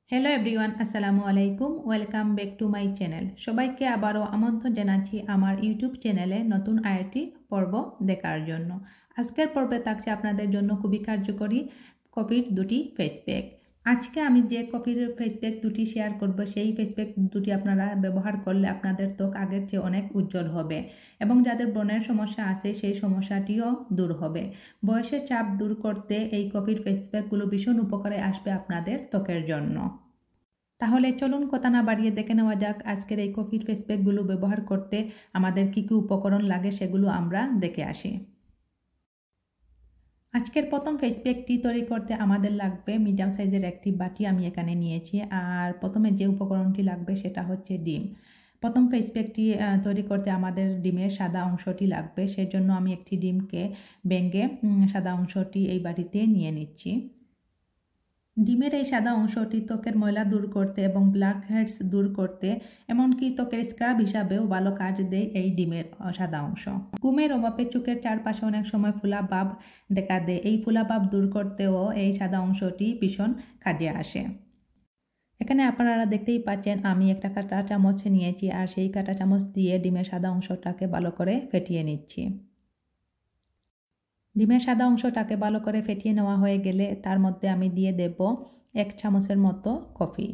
Hello everyone, আসসালামু আলাইকুম। Welcome back to my channel. সবাইকে আবারও আমন্ত্রণ জানাচ্ছি আমার ইউটিউব চ্যানেলে নতুন আরেকটি পর্ব দেখার জন্য। আজকের পর্বে থাকছে আপনাদের জন্য খুবই কার্যকরী কফির দুটি ফেস প্যাক। আজকে আমি যে কফির ফেস প্যাক দুটি শেয়ার করব, সেই ফেস প্যাক দুটি আপনারা ব্যবহার করলে আপনাদের ত্বক আগের চেয়ে অনেক উজ্জ্বল হবে এবং যাদের ব্রণের সমস্যা আছে সেই সমস্যাটিও দূর হবে। বয়সের চাপ দূর করতে এই কফির ফেস প্যাকগুলো ভীষণ উপকারে আসবে আপনাদের ত্বকের জন্য। তাহলে চলুন কথা না বাড়িয়ে দেখে নেওয়া যাক আজকের এই কফির ফেস প্যাকগুলো ব্যবহার করতে আমাদের কী কী উপকরণ লাগে সেগুলো আমরা দেখে আসি। আজকের প্রথম ফেস প্যাকটি তৈরি করতে আমাদের লাগবে মিডিয়াম সাইজের একটি বাটি আমি এখানে নিয়েছি। আর প্রথমে যে উপকরণটি লাগবে সেটা হচ্ছে ডিম। প্রথম ফেস প্যাকটি তৈরি করতে আমাদের ডিমের সাদা অংশটি লাগবে, সেজন্য আমি একটি ডিমকে ভেঙে সাদা অংশটি এই বাটিতে নিয়ে নিচ্ছি। ডিমের এই সাদা অংশটি ত্বকের ময়লা দূর করতে এবং ব্ল্যাক হেডস দূর করতে, এমনকি ত্বকের স্ক্রাব হিসাবেও ভালো কাজ দেয় এই ডিমের সাদা অংশ। ঘুমের অভাবে চোখের চারপাশে অনেক সময় ফোলা ভাব দেখা দেয়, এই ফোলা ভাব দূর করতেও এই সাদা অংশটি ভীষণ কাজে আসে। এখানে আপনারা দেখতেই পাচ্ছেন আমি একটা কাঁটা চামচ নিয়েছি আর সেই কাঁটা চামচ দিয়ে ডিমের সাদা অংশটাকে ভালো করে ফেটিয়ে নিচ্ছি। ডিমের সাদা অংশটাকে ভালো করে ফেটিয়ে নেওয়া হয়ে গেলে তার মধ্যে আমি দিয়ে দেব 1 চামচের মতো কফি।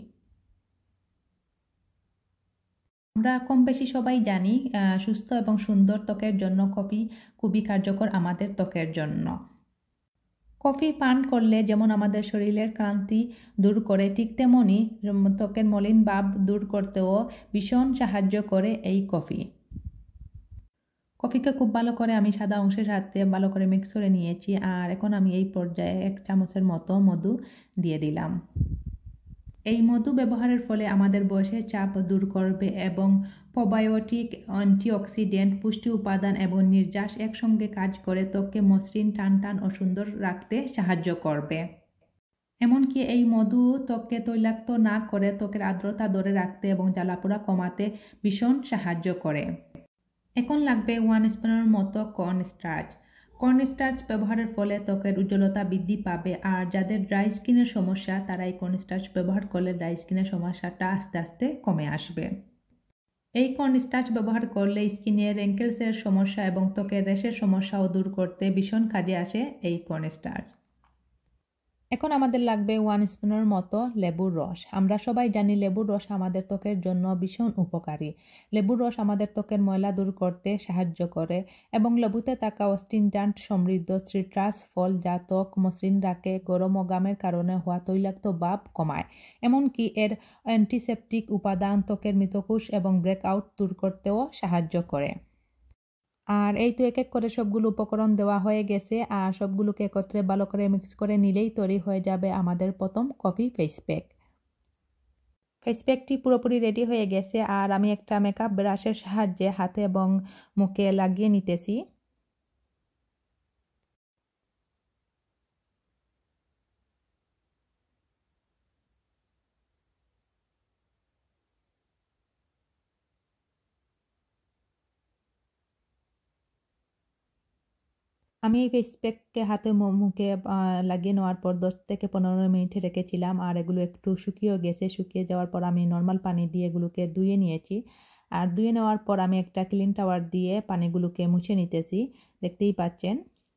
আমরা কম বেশি সবাই জানি সুস্থ এবং সুন্দর ত্বকের জন্য কফি খুবই কার্যকর আমাদের ত্বকের জন্য। কফি পান করলে যেমন আমাদের শরীরের ক্লান্তি দূর করে, ঠিক তেমনই ত্বকের মলিন ভাব দূর করতেও ভীষণ সাহায্য করে এই কফি। কফিকে খুব ভালো করে আমি সাদা অংশের সাথে ভালো করে মিক্স করে নিয়েছি আর এখন আমি এই পর্যায়ে 1 চামচের মতো মধু দিয়ে দিলাম। এই মধু ব্যবহারের ফলে আমাদের বয়সের চাপ দূর করবে এবং প্রোবায়োটিক, অ্যান্টিঅক্সিডেন্ট, পুষ্টি উপাদান এবং নির্যাস একসঙ্গে কাজ করে ত্বককে মসৃণ, টান ও সুন্দর রাখতে সাহায্য করবে। এমনকি এই মধু ত্বককে তৈলাক্ত না করে ত্বকের আর্দ্রতা ধরে রাখতে এবং জ্বালাপোড়া কমাতে ভীষণ সাহায্য করে। এখন লাগবে 1 স্পুনের মতো কর্নস্টার্চ। কর্নস্টার্চ ব্যবহারের ফলে ত্বকের উজ্জ্বলতা বৃদ্ধি পাবে আর যাদের ড্রাই স্কিনের সমস্যা তারা এই কর্নস্টার্চ ব্যবহার করলে ড্রাই স্কিনের সমস্যাটা আস্তে আস্তে কমে আসবে। এই কর্নস্টার্চ ব্যবহার করলে স্কিনের রিঙ্কেলসের সমস্যা এবং ত্বকের র্যাশের সমস্যাও দূর করতে ভীষণ কাজে আসে এই কর্নস্টার্চ। এখন আমাদের লাগবে 1 স্পুনের মতো লেবুর রস। আমরা সবাই জানি লেবুর রস আমাদের ত্বকের জন্য ভীষণ উপকারী। লেবুর রস আমাদের ত্বকের ময়লা দূর করতে সাহায্য করে এবং লেবুতে থাকা অ্যাস্টিনজান্ট সমৃদ্ধ সিট্রাস ফল যা ত্বক মসৃণ রাখে, গরম ও ঘামের কারণে হওয়া তৈলাক্ত ভাব কমায়। এমনকি এর অ্যান্টিসেপটিক উপাদান ত্বকের মৃতকোষ এবং ব্রেকআউট দূর করতেও সাহায্য করে। আর এই তো এক এক করে সবগুলো উপকরণ দেওয়া হয়ে গেছে আর সবগুলোকে একত্রে ভালো করে মিক্স করে নিলেই তৈরি হয়ে যাবে আমাদের প্রথম কফি ফেস প্যাক। ফেস প্যাকটি পুরোপুরি রেডি হয়ে গেছে আর আমি একটা মেকআপ ব্রাশের সাহায্যে হাতে এবং মুখে লাগিয়ে নিতেছি। আমি এই ফেস প্যাককে হাতে মুখে লাগিয়ে নেওয়ার পর 10 থেকে 15 মিনিট রেখেছিলাম আর এগুলো একটু শুকিয়ে গেছে। শুকিয়ে যাওয়ার পর আমি নর্মাল পানি দিয়ে এগুলোকে ধুয়ে নিয়েছি আর ধুয়ে নেওয়ার পর আমি একটা ক্লিন টাওয়ার দিয়ে পানিগুলোকে মুছে নিতেছি, দেখতেই পাচ্ছেন।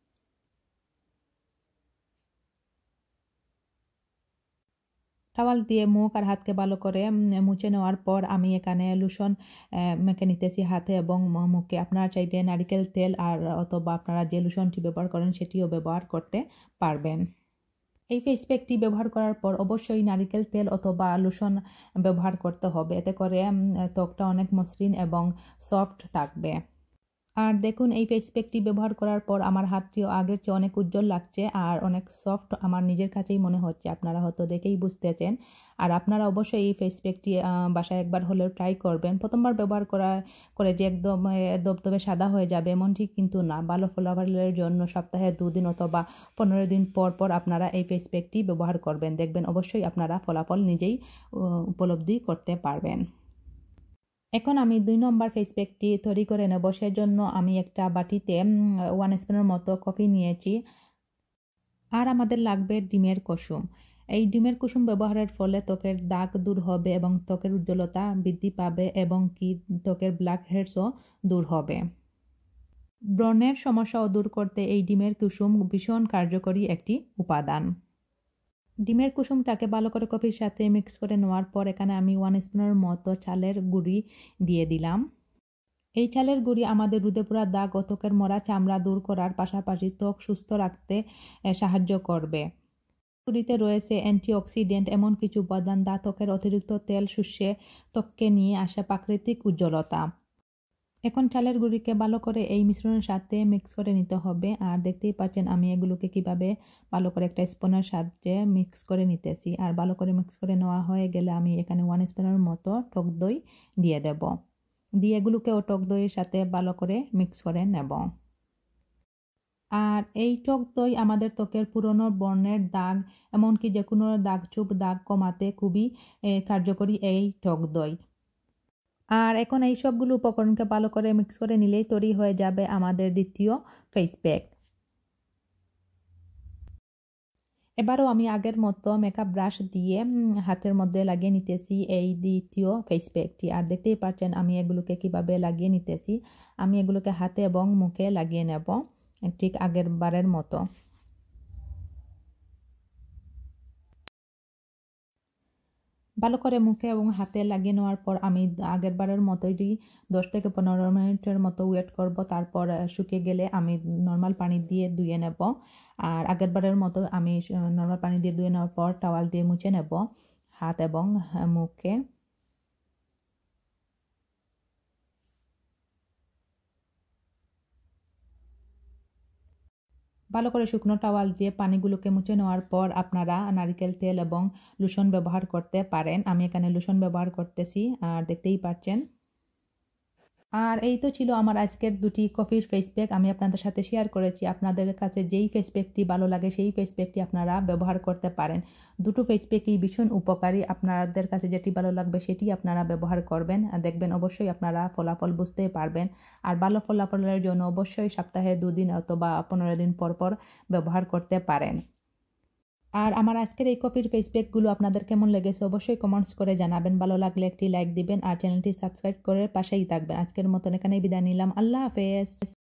টাওয়াল দিয়ে মুখ আর হাতকে ভালো করে মুছে নেওয়ার পর আমি এখানে লোশন মেখে নিতেছি হাতে এবং মুখে। আপনারা চাইলে নারিকেল তেল আর অথবা আপনারা যে লোশনটি ব্যবহার করেন সেটিও ব্যবহার করতে পারবেন। এই ফেস প্যাকটি ব্যবহার করার পর অবশ্যই নারিকেল তেল অথবা লোশন ব্যবহার করতে হবে, এতে করে ত্বকটা অনেক মসৃণ এবং সফট থাকবে। আর দেখুন এই ফেস প্যাকটি ব্যবহার করার পর আমার হাতটিও আগের চেয়ে অনেক উজ্জ্বল লাগছে আর অনেক সফট আমার নিজের কাছেই মনে হচ্ছে। আপনারা হয়তো দেখেই বুঝতেছেন। আর আপনারা অবশ্যই এই ফেস প্যাকটি বাসায় একবার হলেও ট্রাই করবেন। প্রথমবার ব্যবহার করে যে একদম দবদবে সাদা হয়ে যাবে এমনটি কিন্তু না। ভালো ফলাফলের জন্য সপ্তাহে 2 দিন অথবা 15 দিন পর পর আপনারা এই ফেস প্যাকটি ব্যবহার করবেন, দেখবেন অবশ্যই আপনারা ফলাফল নিজেই উপলব্ধি করতে পারবেন। এখন আমি 2 নম্বর ফেস প্যাকটি তৈরি করে নেব। সেজন্য আমি একটা বাটিতে 1 স্পুনের মতো কফি নিয়েছি আর আমাদের লাগবে ডিমের কুসুম। এই ডিমের কুসুম ব্যবহারের ফলে ত্বকের দাগ দূর হবে এবং ত্বকের উজ্জ্বলতা বৃদ্ধি পাবে এবং কি ত্বকের ব্ল্যাক হেডসও দূর হবে। ব্রণের সমস্যাও দূর করতে এই ডিমের কুসুম ভীষণ কার্যকরী একটি উপাদান। ডিমের কুসুমটাকে ভালো করে কফির সাথে মিক্স করে নেওয়ার পর এখানে আমি 1 স্পুনের মতো চালের গুঁড়ি দিয়ে দিলাম। এই চালের গুঁড়ি আমাদের রোদে পোড়া দাগ ও ত্বকের মরা চামড়া দূর করার পাশাপাশি ত্বক সুস্থ রাখতে সাহায্য করবে। গুঁড়িতে রয়েছে অ্যান্টিঅক্সিডেন্ট এমন কিছু উপাদান যা ত্বকের অতিরিক্ত তেল শুষে ত্বককে নিয়ে আসে প্রাকৃতিক উজ্জ্বলতা। এখন চালের গুঁড়িকে ভালো করে এই মিশ্রণের সাথে মিক্স করে নিতে হবে। আর দেখতেই পাচ্ছেন আমি এগুলোকে কিভাবে ভালো করে একটা স্পুনের সাহায্যে মিক্স করে নিতেছি। আর ভালো করে মিক্স করে নেওয়া হয়ে গেলে আমি এখানে 1 স্পুনের মতো টক দই দিয়ে দেব। দিয়ে এগুলোকেও টক দইয়ের সাথে ভালো করে মিক্স করে নেব। আর এই টক দই আমাদের ত্বকের পুরনো বর্ণের দাগ এমনকি যে কোনো দাগ দাগ কমাতে খুবই কার্যকরী এই টক দই। আর এখন এই সবগুলো উপকরণকে ভালো করে মিক্স করে নিলেই তৈরি হয়ে যাবে আমাদের দ্বিতীয় ফেস প্যাক। এবারও আমি আগের মতো মেকআপ ব্রাশ দিয়ে হাতের মধ্যে লাগিয়ে নিতেছি এই দ্বিতীয় ফেস প্যাকটি। আর দেখতেই পাচ্ছেন আমি এগুলোকে কিভাবে লাগিয়ে নিতেছি। আমি এগুলোকে হাতে এবং মুখে লাগিয়ে নেব ঠিক আগের বারের মতো। ভালো করে মুখে এবং হাতে লাগিয়ে নেওয়ার পর আমি আগের বারের মতোই 10 থেকে 15 মিনিটের মতো ওয়েট করব। তারপর শুকিয়ে গেলে আমি নর্মাল পানি দিয়ে ধুয়ে নেব। আর আগের বারের মতো আমি নর্মাল পানি দিয়ে ধুয়ে নেওয়ার পর টাওয়াল দিয়ে মুছে নেব হাত এবং মুখে। ভালো করে শুকনো টাওয়াল দিয়ে পানিগুলোকে মুছে নেওয়ার পর আপনারা নারকেল তেল এবং লোশন ব্যবহার করতে পারেন। আমি এখানে লোশন ব্যবহার করতেছি আর দেখতেই পাচ্ছেন। আর এই তো ছিল আমার আজকের দুটি কফির ফেস প্যাক আমি আপনাদের সাথে শেয়ার করেছি। আপনাদের কাছে যেই ফেস প্যাকটি ভালো লাগে সেই ফেস প্যাকটি আপনারা ব্যবহার করতে পারেন। দুটো ফেস প্যাকই ভীষণ উপকারী। আপনাদের কাছে যেটি ভালো লাগবে সেটি আপনারা ব্যবহার করবেন। দেখবেন অবশ্যই আপনারা ফলাফল বুঝতে পারবেন। আর ভালো ফলাফলের জন্য অবশ্যই সপ্তাহে 2 দিন অথবা 15 দিন পর পর ব্যবহার করতে পারেন। আর আমার আজকের এই কফির ফেস প্যাকগুলো আপনাদের কেমন লেগেছে অবশ্যই কমেন্টস করে জানাবেন। ভালো লাগলে একটি লাইক দিবেন আর চ্যানেলটি সাবস্ক্রাইব করে পাশেই থাকবেন। আজকের মতন এখানেই বিদায় নিলাম। আল্লাহ হাফেজ।